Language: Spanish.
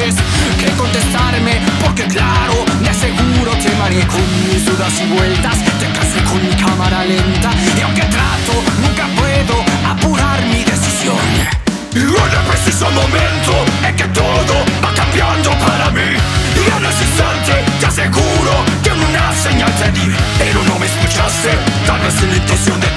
sabes qué contestarme, porque claro, me aseguro te mareé con mis dudas y vueltas, te casé con mi cámara lenta, y aunque trato, nunca puedo apurar mi decisión. Y en el preciso momento en que todo va cambiando para mí, y en ese instante te aseguro que una señal te di, pero no me escuchaste, tal vez en la intención de